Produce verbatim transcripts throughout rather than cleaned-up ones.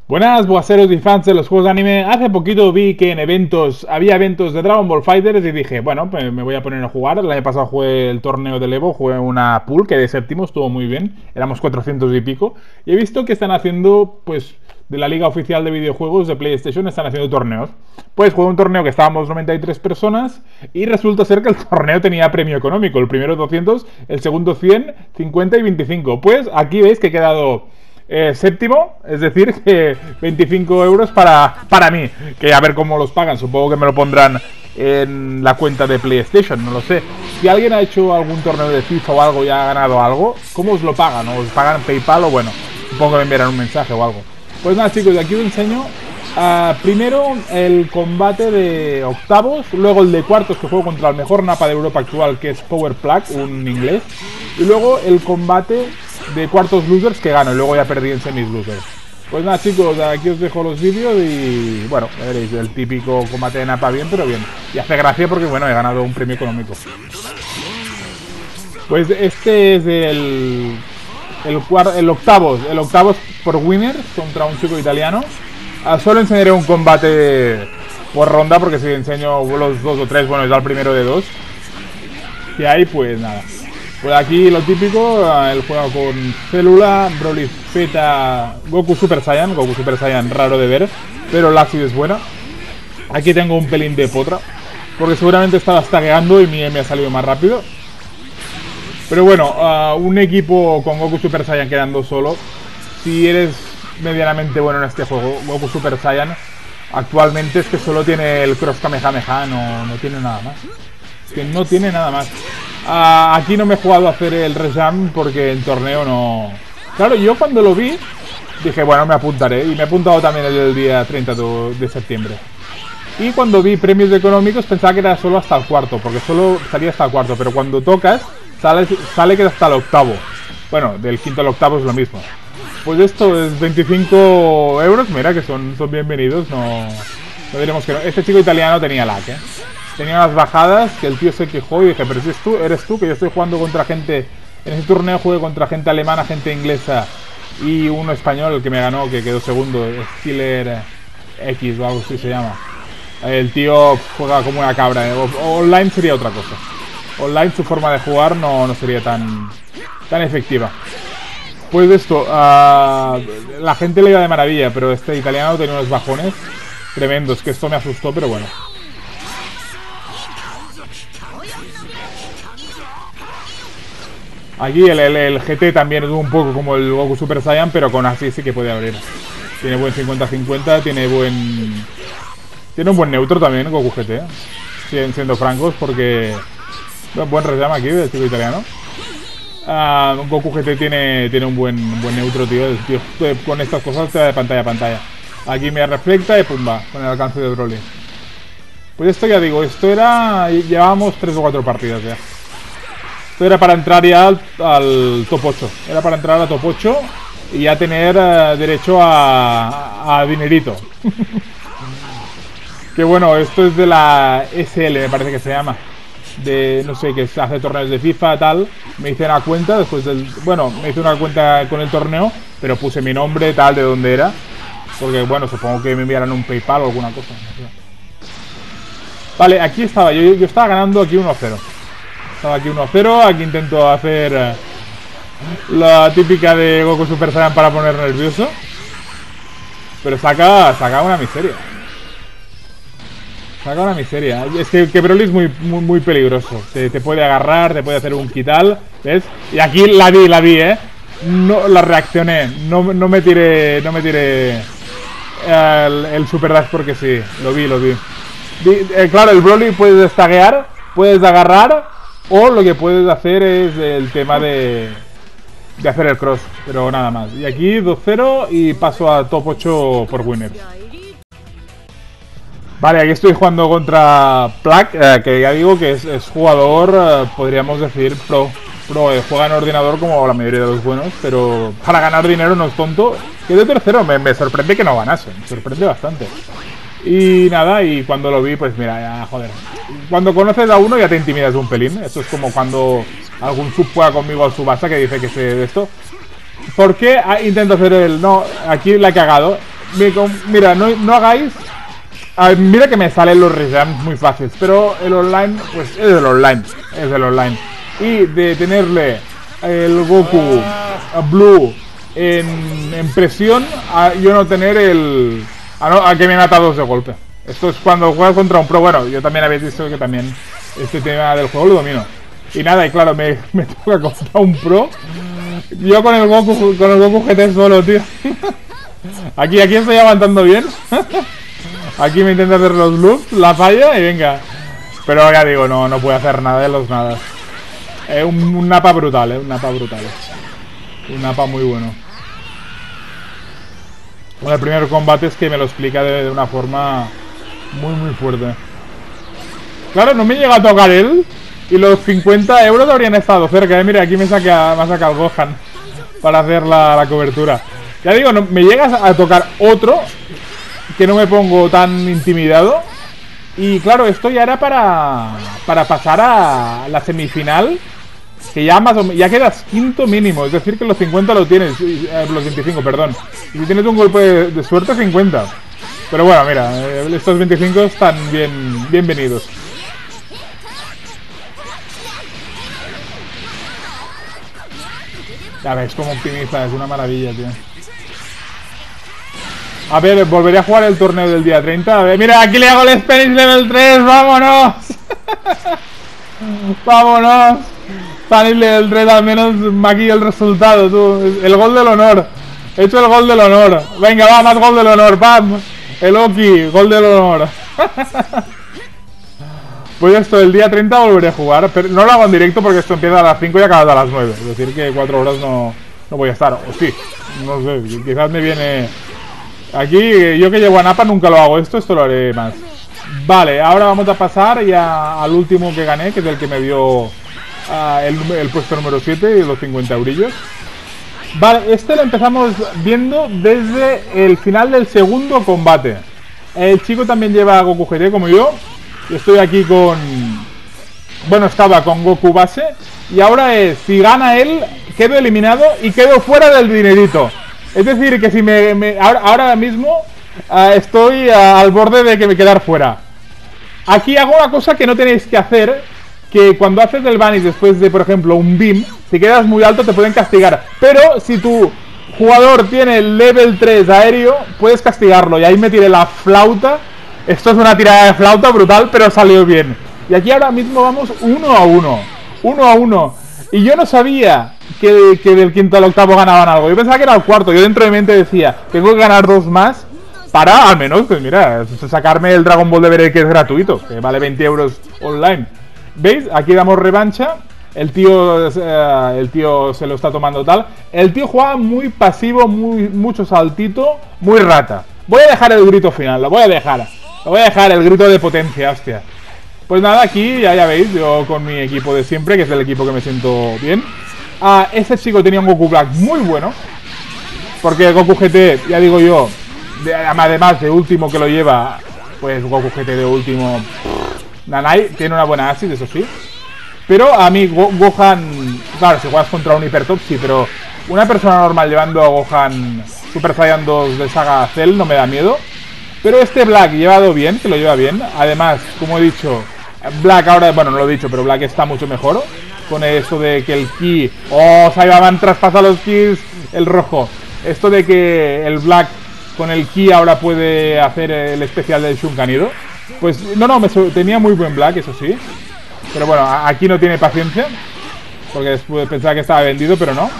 Buenas, boaseros y fans de los juegos de anime. Hace poquito vi que en eventos había eventos de Dragon Ball FighterZ y dije, bueno, pues me voy a poner a jugar. El año pasado jugué el torneo del Evo, jugué una pool que de séptimo estuvo muy bien. Éramos cuatrocientos y pico. Y he visto que están haciendo, pues, de la liga oficial de videojuegos de PlayStation, están haciendo torneos. Pues jugué un torneo que estábamos noventa y tres personas y resulta ser que el torneo tenía premio económico. El primero doscientos, el segundo cien, cincuenta y veinticinco. Pues aquí veis que he quedado... Eh, séptimo, es decir, que veinticinco euros para, para mí. Que a ver cómo los pagan, supongo que me lo pondrán en la cuenta de PlayStation, no lo sé. Si alguien ha hecho algún torneo de FIFA o algo y ha ganado algo, ¿cómo os lo pagan? ¿Os pagan PayPal o bueno? Supongo que me enviarán un mensaje o algo. Pues nada, chicos, aquí os enseño uh, primero el combate de octavos, luego el de cuartos que juego contra el mejor napa de Europa actual, que es Power Plug, un inglés, y luego el combate de cuartos losers que gano, y luego ya perdí en semis losers. Pues nada, chicos, aquí os dejo los vídeos y bueno, ya veréis el típico combate de napa bien, pero bien. Y hace gracia porque bueno, he ganado un premio económico. Pues este es el el, cuart, el octavos, el octavos por winners contra un chico italiano. Uh, solo enseñaré un combate por ronda porque si enseño los dos o tres, bueno, es el primero de dos que hay, pues nada. Pues aquí lo típico, el juego con Célula, Broly Z, Goku Super Saiyan, Goku Super Saiyan raro de ver, pero la acción es buena. Aquí tengo un pelín de potra, porque seguramente estaba staggeando y mi me ha salido más rápido. Pero bueno, uh, un equipo con Goku Super Saiyan quedando solo, si eres medianamente bueno en este juego, Goku Super Saiyan, actualmente es que solo tiene el Cross Kamehameha, no, no tiene nada más. Es que no tiene nada más. Uh, aquí no me he jugado a hacer el rejam porque en torneo no... Claro, yo cuando lo vi dije, bueno, me apuntaré. Y me he apuntado también el, el día treinta de septiembre. Y cuando vi premios económicos pensaba que era solo hasta el cuarto, porque solo salía hasta el cuarto. Pero cuando tocas, sale, sale que hasta el octavo. Bueno, del quinto al octavo es lo mismo. Pues esto es veinticinco euros, mira que son, son bienvenidos. No, no diremos que no. Este chico italiano tenía lag, ¿eh? Tenía unas bajadas que el tío se quejó y dije, pero si es tú, eres tú, que yo estoy jugando contra gente... En ese torneo jugué contra gente alemana, gente inglesa y uno español, el que me ganó, que quedó segundo, Skiller X o algo así se llama. El tío juega como una cabra, ¿eh? O, online sería otra cosa. Online su forma de jugar no, no sería tan, tan efectiva. Pues esto, uh, la gente le iba de maravilla, pero este italiano tenía unos bajones tremendos, que esto me asustó, pero bueno. Aquí el, el, el G T también es un poco como el Goku Super Saiyan, pero con así sí que puede abrir. Tiene buen cincuenta cincuenta, tiene buen... Tiene un buen neutro también, Goku G T. Siguen siendo francos porque... Buen rejam aquí del chico italiano. Uh, Goku G T tiene, tiene un buen, buen neutro, tío. El tío con estas cosas te da de pantalla a pantalla. Aquí me reflecta y pumba, con el alcance de Broly. Pues esto ya digo, esto era... Llevábamos tres o cuatro partidas ya. Esto era para entrar ya al, al top ocho. Era para entrar a top ocho y ya tener uh, derecho a, a, a dinerito. Que bueno, esto es de la S L, me parece que se llama. De, no sé, que hace torneos de FIFA, tal. Me hice una cuenta después del... Bueno, me hice una cuenta con el torneo, pero puse mi nombre, tal, de dónde era. Porque, bueno, supongo que me enviaran un PayPal o alguna cosa. No sé. Vale, aquí estaba. Yo, yo estaba ganando aquí uno cero. Estaba aquí uno cero, aquí intento hacer uh, la típica de Goku Super Saiyan para poner nervioso. Pero saca, saca una miseria. Saca una miseria. Es que, que Broly es muy, muy, muy peligroso. Te, te puede agarrar, te puede hacer un quital, ¿ves? Y aquí la vi, la vi, ¿eh? No, la reaccioné. No, no me tiré, no me tiré el, el Super Dash porque sí. Lo vi, lo vi. vi eh, claro, el Broly puedes estaguear, puedes agarrar... O lo que puedes hacer es el tema de, de hacer el cross, pero nada más. Y aquí dos cero y paso a top ocho por winners. Vale, aquí estoy jugando contra Plug, eh, que ya digo que es, es jugador, eh, podríamos decir, pro. Pro, eh, juega en ordenador como la mayoría de los buenos, pero para ganar dinero no es tonto. Que de tercero me, me sorprende que no ganase, me sorprende bastante. Y nada, y cuando lo vi, pues mira, ya, joder. Cuando conoces a uno ya te intimidas un pelín. Esto es como cuando algún sub juega conmigo al Subasa que dice que sé de esto. ¿Por qué intento hacer el...? No, aquí la he cagado. me, mira, no, no hagáis... A ver, mira que me salen los regimes muy fáciles, pero el online, pues es el online, es el online. Y de tenerle el Goku Blue en, en presión, a yo no tener el... A, no, a que me mata dos de golpe. Esto es cuando juegas contra un pro. Bueno, yo también habéis visto que también este tema del juego lo domino. Y nada, y claro, me, me toca contra un pro. Yo con el Goku, con el Goku G T solo, tío. Aquí, aquí estoy aguantando bien. Aquí me intenta hacer los loops, la falla y venga. Pero ya digo, no, no puede hacer nada de los nada. Es un, un napa brutal, eh, un napa brutal. Un napa muy bueno. Bueno, el primer combate es que me lo explica de, de una forma muy muy fuerte. Claro, no me llega a tocar él. Y los cincuenta euros habrían estado cerca, eh. Mira, aquí me saca, me saca el Gohan para hacer la, la cobertura. Ya digo, no, me llegas a tocar otro que no me pongo tan intimidado. Y claro, esto ya era para para pasar a la semifinal, que ya más o menos, ya quedas quinto mínimo. Es decir, que los cincuenta lo tienes, eh, los veinticinco, perdón. Y si tienes un golpe de, de suerte, cincuenta. Pero bueno, mira, eh, estos veinticinco están bien bienvenidos. Ya ves cómo optimiza, es una maravilla, tío. A ver, volveré a jugar el torneo del día treinta. A ver, mira, aquí le hago el Spanish level tres, vámonos. Vámonos. Spanish level tres, al menos aquí el resultado, tú. El gol del honor. He hecho el gol del honor. Venga, va, más gol del honor, pam. El Oki, gol del honor. Pues esto, el día treinta volveré a jugar. Pero no lo hago en directo porque esto empieza a las cinco y acaba a las nueve. Es decir, que cuatro horas no, no voy a estar. O sí, no sé, quizás me viene... Aquí, yo que llevo a Napa nunca lo hago esto, esto lo haré más. Vale, ahora vamos a pasar ya al último que gané, que es el que me dio uh, el, el puesto número siete y los cincuenta eurillos. Vale, este lo empezamos viendo desde el final del segundo combate. El chico también lleva a Goku G T como yo. Yo estoy aquí con... Bueno, estaba con Goku base. Y ahora es, si gana él, quedo eliminado y quedo fuera del dinerito. Es decir, que si me... me ahora, ahora mismo uh, estoy uh, al borde de que me quedar fuera. Aquí hago una cosa que no tenéis que hacer, que cuando haces el banish después de, por ejemplo, un beam, si quedas muy alto te pueden castigar. Pero si tu jugador tiene el level tres aéreo, puedes castigarlo. Y ahí me tiré la flauta. Esto es una tirada de flauta brutal, pero salió bien. Y aquí ahora mismo vamos uno a uno. Uno a uno. Y yo no sabía que, que del quinto al octavo ganaban algo. Yo pensaba que era el cuarto. Yo dentro de mi mente decía, tengo que ganar dos más para, al menos, pues mira, sacarme el Dragon Ball de Berry, que es gratuito, que vale veinte euros online. ¿Veis? Aquí damos revancha. El tío, eh, el tío se lo está tomando tal. El tío juega muy pasivo, muy, mucho saltito, muy rata. Voy a dejar el grito final, lo voy a dejar. Lo voy a dejar, el grito de potencia, hostia. Pues nada, aquí ya, ya veis, yo con mi equipo de siempre, que es el equipo que me siento bien. Ah, este chico tenía un Goku Black muy bueno. Porque el Goku G T, ya digo yo, de, además de último que lo lleva, pues Goku G T de último... Nanai tiene una buena asis, eso sí. Pero a mí Go Gohan... Claro, si juegas contra un Hipertop, sí, pero una persona normal llevando a Gohan Super Saiyan dos de saga Cell no me da miedo. Pero este Black llevado bien, que lo lleva bien. Además, como he dicho, Black ahora... Bueno, no lo he dicho, pero Black está mucho mejor. Con esto de que el ki... ¡Oh! Saiyaman traspasa los kis. El rojo. Esto de que el Black con el ki ahora puede hacer el especial del Shunkanido. Pues no, no, me tenía muy buen Black, eso sí. Pero bueno, aquí no tiene paciencia. Porque después pensaba que estaba vendido, pero no.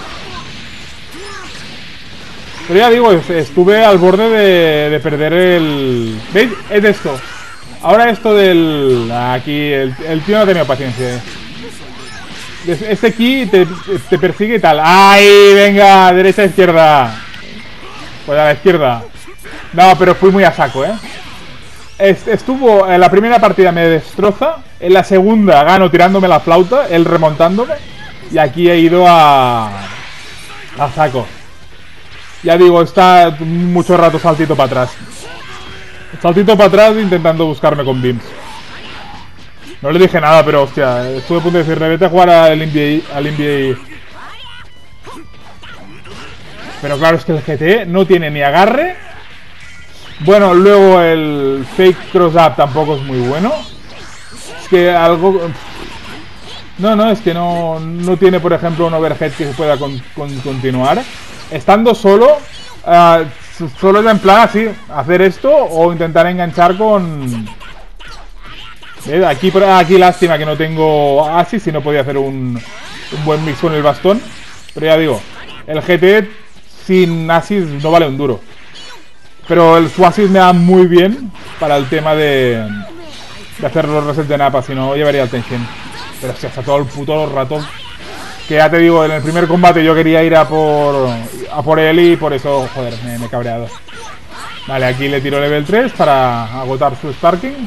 Pero ya digo, estuve al borde de, de perder el... ¿Veis? Es esto. Ahora esto del... Aquí, el, el tío no ha tenido paciencia. Este ki te, te persigue y tal. ¡Ay! Venga, derecha, izquierda. Pues a la izquierda. No, pero fui muy a saco, ¿eh? Estuvo en la primera partida me destroza. En la segunda gano tirándome la flauta, él remontándome. Y aquí he ido a... a saco. Ya digo, está mucho rato saltito para atrás. Saltito para atrás intentando buscarme con beams. No le dije nada, pero hostia, estuve a punto de decirle, vete a jugar al N B A, al N B A. Pero claro, es que el G T no tiene ni agarre Bueno, luego el fake cross up tampoco es muy bueno. Es que algo... No, no, es que no, no tiene, por ejemplo, un overhead que se pueda con, con, continuar. Estando solo, uh, solo es en plan así, hacer esto o intentar enganchar con... ¿Ves? Aquí, aquí lástima que no tengo Asis, si no podía hacer un, un buen mix con el bastón. Pero ya digo, el G T sin Asis no vale un duro. Pero el, su Asis me da muy bien para el tema de, de hacer los resets de Nappa, si no llevaría el Tenshin. Pero si hasta todo el puto rato. Que ya te digo, en el primer combate yo quería ir a por a por él y por eso, joder, me, me he cabreado. Vale, aquí le tiro level tres para agotar su Sparking.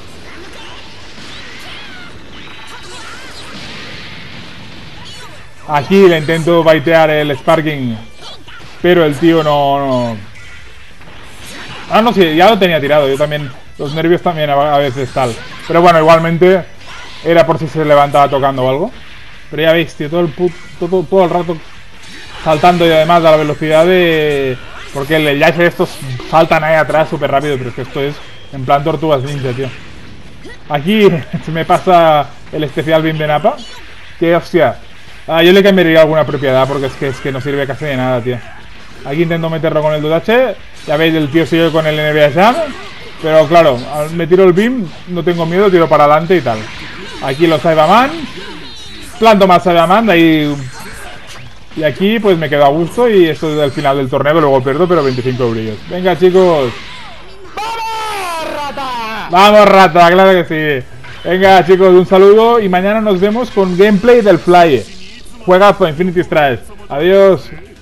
Aquí le intento baitear el Sparking, pero el tío no... no... Ah, no, sí, ya lo tenía tirado. Yo también, los nervios también a, a veces tal. Pero bueno, igualmente era por si se levantaba tocando o algo. Pero ya veis, tío, todo el, put, todo, todo el rato saltando y además a la velocidad de... Porque el Yaife de estos saltan ahí atrás súper rápido, pero es que esto es en plan tortugas ninja, tío. Aquí se me pasa el especial Beam de Nappa. Que hostia... Ah, yo le cambiaría alguna propiedad porque es que, es que no sirve casi de nada, tío. Aquí intento meterlo con el dos H. Ya veis, el tío sigue con el N B A Jam. Pero claro, me tiro el beam, no tengo miedo, tiro para adelante y tal. Aquí los Cyberman. Planto más Cyberman, de ahí... Y aquí pues me quedo a gusto y esto es el final del torneo, que luego pierdo, pero veinticinco brillos. Venga, chicos. ¡Vamos, rata! ¡Vamos, rata! Claro que sí. Venga, chicos, un saludo y mañana nos vemos con gameplay del Fly. Juegazo, Infinity Strike. Adiós.